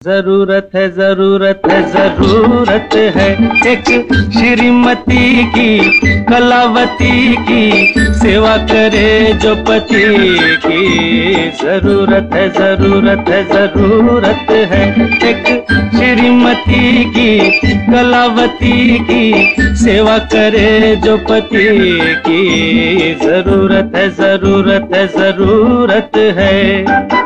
जरूरत है जरूरत है जरूरत है एक श्रीमती की, कलावती की सेवा करे जो पति की। जरूरत है जरूरत है जरूरत है एक श्रीमती की, कलावती की सेवा करे जो पति की। जरूरत है जरूरत है जरूरत है।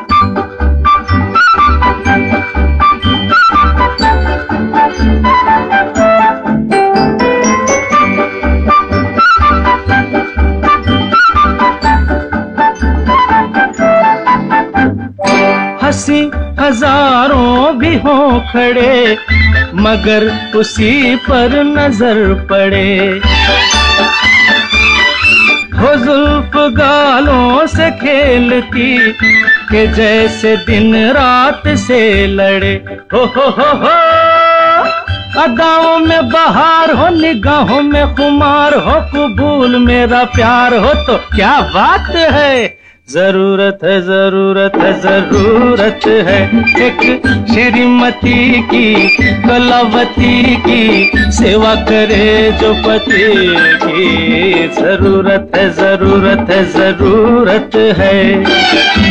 हंसी हजारों भी हों खड़े मगर उसी पर नजर पड़े। हो जुल्फ गालों से खेलती कि जैसे दिन रात से लड़े। हो अदाओं में बहार हो, निगाहों में खुमार हो, कबूल मेरा प्यार हो तो क्या बात है। जरूरत है जरूरत है जरूरत है एक श्रीमती की, कलावती की सेवा करे जो पति की। जरूरत है जरूरत है जरूरत है।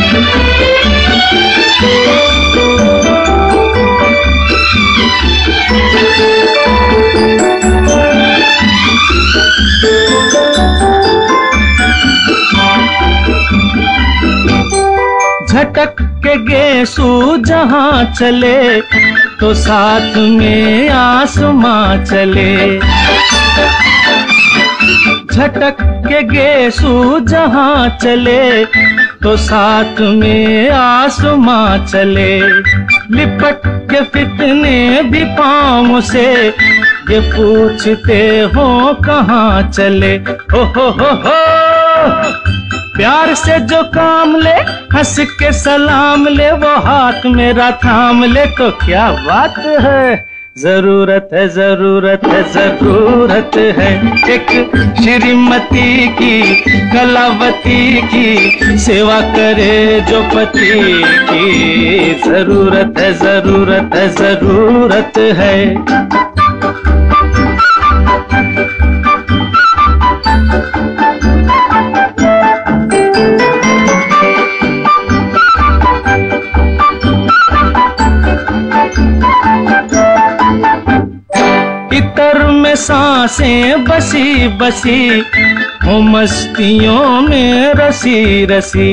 झटक के गेसू जहाँ चले तो साथ में आसमां चले। झटक के गेसू जहाँ चले तो साथ में आसमां चले। लिपट के फितने भी पाँव से ये पूछते हो कहाँ चले। हो प्यार से जो काम ले, हंस के सलाम ले, वो हाथ मेरा थाम ले तो क्या बात है। जरूरत है जरूरत है जरूरत है एक श्रीमती की, कलावती की सेवा करे जो पति की। जरूरत है जरूरत है जरूरत है। इतर में सांसें बसी बसी हो, मस्तियों में रसी रसी।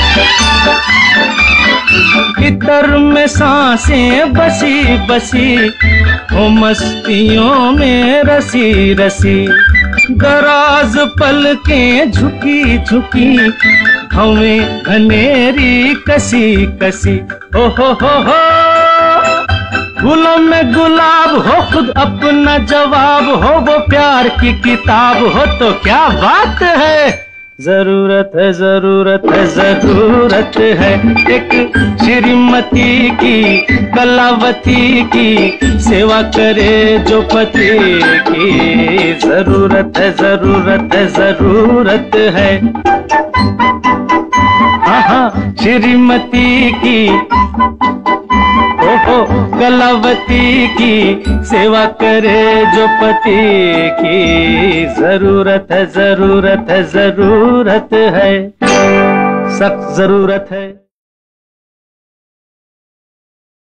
इतर में सांसें बसी बसी हो, मस्तियों में रसी रसी। दराज पलकें झुकी झुकी हमें घनेरी कसी कसी। हो फूलों में गुलाब हो, खुद अपना जवाब हो, वो प्यार की किताब हो तो क्या बात है। जरूरत है जरूरत है जरूरत है एक श्रीमती की, कलावती की सेवा करे जो पति की। जरूरत है जरूरत है जरूरत है। हाँ श्रीमती की, कलावती की सेवा करे जो पति की। जरूरत है जरूरत है जरूरत है, सख्त जरूरत है।